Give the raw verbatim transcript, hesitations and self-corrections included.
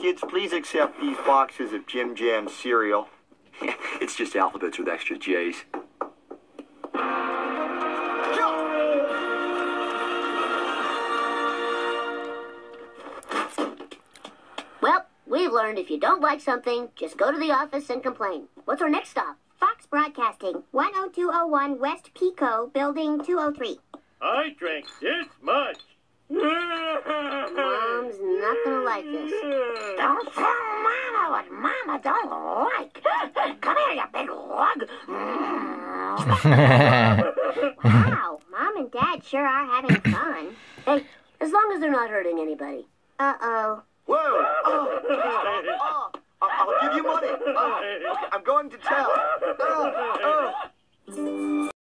Kids, please accept these boxes of Jim Jam cereal. It's just alphabets with extra J's. Well, we've learned if you don't like something, just go to the office and complain. What's our next stop? Fox Broadcasting, one oh two oh one West Pico, Building two oh three. I drank this much. Mom's not gonna like this. Don't tell Mama what Mama don't like. Come here, you big lug. Wow, Mom and Dad sure are having fun. Hey, as long as they're not hurting anybody. Uh-oh. Whoa! Oh, oh, oh. I'll, I'll give you money. Oh, okay, I'm going to tell. Oh, oh.